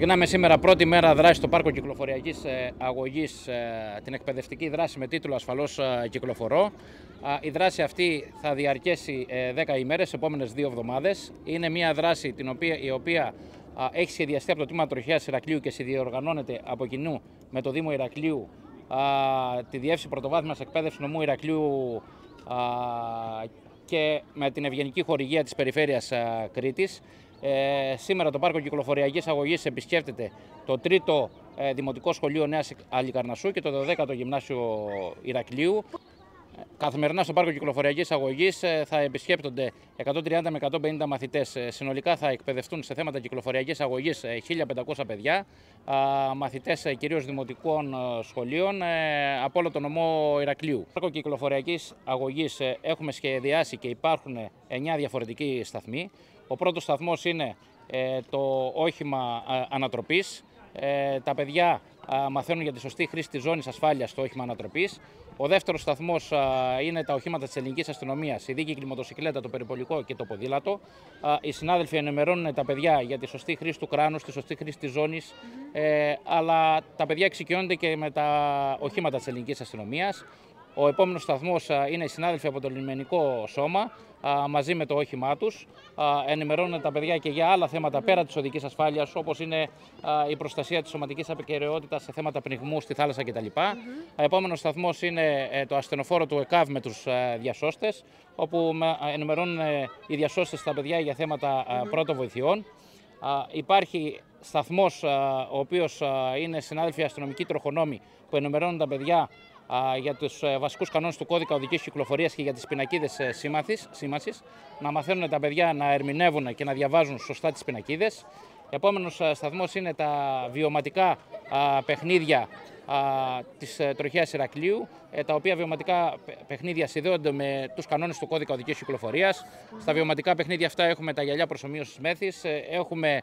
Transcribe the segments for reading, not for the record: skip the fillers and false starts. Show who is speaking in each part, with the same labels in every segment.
Speaker 1: Ξεκινάμε σήμερα πρώτη μέρα δράση στο Πάρκο Κυκλοφοριακής Αγωγής, την εκπαιδευτική δράση με τίτλο «Ασφαλώς κυκλοφορώ». Η δράση αυτή θα διαρκέσει 10 ημέρες, επόμενες 2 εβδομάδες. Είναι μια δράση η οποία έχει σχεδιαστεί από το Τμήμα Τροχέας Ηρακλείου και συνδιοργανώνεται από κοινού με το Δήμο Ηρακλείου, τη Διεύθυνση Πρωτοβάθμιας Εκπαίδευσης Νομού Ηρακλείου και με την ευγενική χορηγία της Περιφέρειας Κρήτης. Σήμερα το Πάρκο Κυκλοφοριακής Αγωγής επισκέπτεται το 3ο Δημοτικό Σχολείο Νέας Αλικαρνασσού και το 12ο Γυμνάσιο Ηρακλείου. Καθημερινά στο Πάρκο Κυκλοφοριακής Αγωγής θα επισκέπτονται 130 με 150 μαθητές. Συνολικά θα εκπαιδευτούν σε θέματα κυκλοφοριακής αγωγής 1.500 παιδιά, μαθητές κυρίως δημοτικών σχολείων από όλο τον νομό Ηρακλείου. Στο Πάρκο Κυκλοφοριακής Αγωγής έχουμε σχεδιάσει και υπάρχουν 9 διαφορετικοί σταθμοί. Ο πρώτος σταθμός είναι το όχημα ανατροπής. Τα παιδιά μαθαίνουν για τη σωστή χρήση της ζώνης ασφάλειας στο όχημα ανατροπής. Ο δεύτερος σταθμός είναι τα οχήματα της ελληνικής αστυνομίας, η δίκυκλη μοτοσυκλέτα, το περιπολικό και το ποδήλατο. Οι συνάδελφοι ενημερώνουν τα παιδιά για τη σωστή χρήση του κράνους, τη σωστή χρήση της ζώνης, αλλά τα παιδιά εξοικειώνονται και με τα οχήματα της ελληνικής αστυνομίας. Ο επόμενος σταθμός είναι οι συνάδελφοι από το λιμενικό σώμα, μαζί με το όχημά τους. Ενημερώνουν τα παιδιά και για άλλα θέματα πέρα της οδικής ασφάλειας, όπως είναι η προστασία της σωματικής απεκαιρεότητας σε θέματα πνιγμού στη θάλασσα κτλ. Επόμενος σταθμός είναι το ασθενοφόρο του ΕΚΑΒ με τους διασώστες, όπου ενημερώνουν οι διασώστες τα παιδιά για θέματα πρώτων βοηθειών. Υπάρχει σταθμός ο οποίος είναι συνάδελφοι αστυνομικοί τροχονόμοι που ενημερώνουν τα παιδιά για τους βασικούς κανόνες του κώδικα οδικής κυκλοφορίας και για τις πινακίδες σήμανσης, να μαθαίνουν τα παιδιά να ερμηνεύουν και να διαβάζουν σωστά τις πινακίδες. Επόμενος σταθμός είναι τα βιωματικά παιχνίδια της Τροχέας Ηρακλείου, τα οποία βιωματικά παιχνίδια συνδέονται με τους κανόνες του κώδικα οδικής κυκλοφορίας. Στα βιωματικά παιχνίδια αυτά έχουμε τα γυαλιά προσομοίωσης μέθης, έχουμε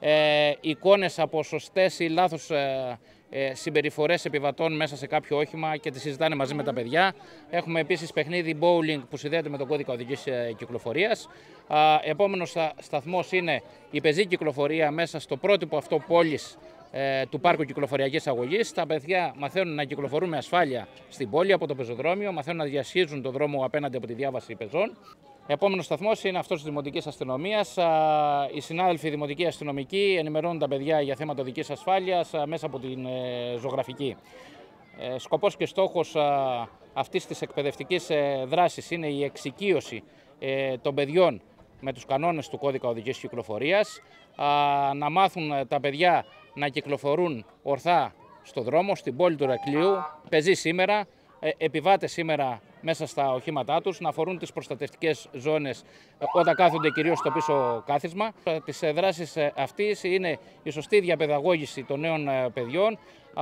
Speaker 1: εικόνες από σωστές ή λάθος συμπεριφορές επιβατών μέσα σε κάποιο όχημα και τις συζητάνε μαζί με τα παιδιά. Έχουμε επίσης παιχνίδι bowling που συνδέεται με τον κώδικα οδικής κυκλοφορίας. Επόμενος σταθμός είναι η πεζή κυκλοφορία μέσα στο πρότυπο αυτό πόλης του Πάρκου Κυκλοφοριακής Αγωγής. Τα παιδιά μαθαίνουν να κυκλοφορούν με ασφάλεια στην πόλη από το πεζοδρόμιο, μαθαίνουν να διασχίζουν τον δρόμο απέναντι από τη διάβαση πεζών. Επόμενος σταθμός είναι αυτός της Δημοτικής Αστυνομίας. Οι συνάδελφοι δημοτικοί αστυνομικοί ενημερώνουν τα παιδιά για θέματα οδικής ασφάλειας μέσα από την ζωγραφική. Σκοπός και στόχος αυτής της εκπαιδευτικής δράσης είναι η εξοικείωση των παιδιών με τους κανόνες του κώδικα οδικής κυκλοφορίας, να μάθουν τα παιδιά να κυκλοφορούν ορθά στο δρόμο, στην πόλη του Ηρακλείου, πεζοί σήμερα, επιβάτες σήμερα μέσα στα οχήματά τους, να φορούν τις προστατευτικές ζώνες όταν κάθονται κυρίως στο πίσω κάθισμα. Της δράσης αυτής είναι η σωστή διαπαιδαγώγηση των νέων παιδιών,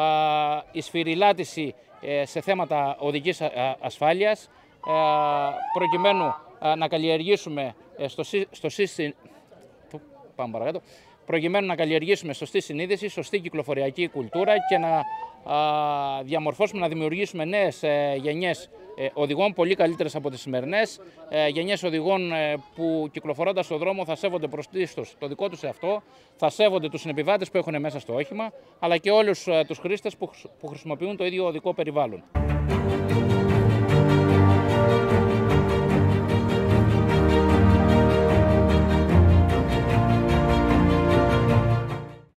Speaker 1: η σφυριλάτηση σε θέματα οδικής ασφάλειας, προκειμένου να καλλιεργήσουμε προκειμένου να καλλιεργήσουμε σωστή συνείδηση, σωστή κυκλοφοριακή κουλτούρα και να διαμορφώσουμε, να δημιουργήσουμε νέες γενιές οδηγών πολύ καλύτερες από τις σημερινές, γενιές οδηγών που κυκλοφορώντας στον δρόμο θα σέβονται πρωτίστως το δικό τους εαυτό, θα σέβονται τους συνεπιβάτες που έχουν μέσα στο όχημα, αλλά και όλους τους χρήστες που χρησιμοποιούν το ίδιο οδικό περιβάλλον.